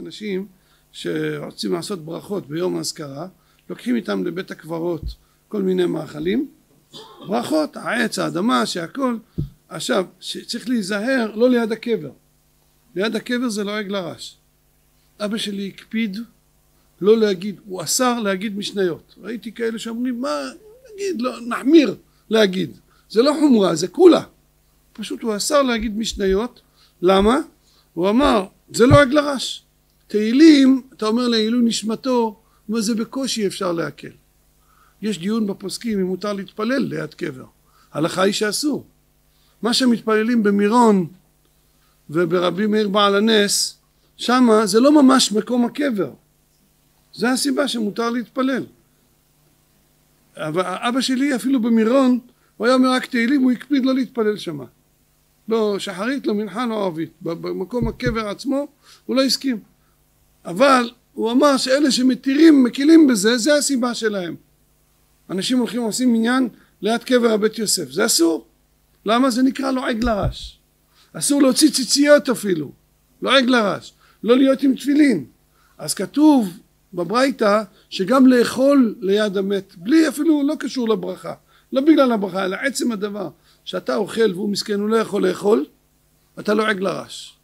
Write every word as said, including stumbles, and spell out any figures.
אנשים שרוצים לעשות ברכות ביום האזכרה, לוקחים איתם לבית הקברות כל מיני מאכלים, ברכות, העץ, האדמה, שהכל. עכשיו, צריך להיזהר לא ליד הקבר. ליד הקבר זה לועג לרש. אבא שלי הקפיד לא להגיד, הוא אסר להגיד משניות. ראיתי כאלה שאומרים, מה נגיד, לא, נחמיר להגיד. זה לא חומרה, זה כולה. פשוט הוא אסר להגיד משניות. למה? הוא אמר, זה לועג לרש. תהילים, אתה אומר לעילוי נשמתו, מה זה בקושי אפשר להקל. יש דיון בפוסקים אם מותר להתפלל ליד קבר. ההלכה היא שאסור. מה שמתפללים במירון וברבי מאיר בעל הנס, שמה זה לא ממש מקום הקבר. זה הסיבה שמותר להתפלל. אבל אבא שלי אפילו במירון, הוא היה אומר רק תהילים, הוא הקפיד לא להתפלל שמה. לא שחרית, לא מנחה, לא ערבית. במקום הקבר עצמו הוא לא הסכים. אבל הוא אמר שאלה שמתירים, מקילים בזה, זה הסיבה שלהם. אנשים הולכים ועושים מניין ליד קבר הבית יוסף. זה אסור. למה? זה נקרא לועג לרש. אסור להוציא ציציות אפילו. לועג לרש. לא להיות עם תפילין. אז כתוב בברייתא שגם לאכול ליד המת, בלי אפילו לא קשור לברכה. לא בגלל הברכה, אלא עצם הדבר שאתה אוכל והוא מסכן, הוא לא יכול לאכול, אתה לועג לרש.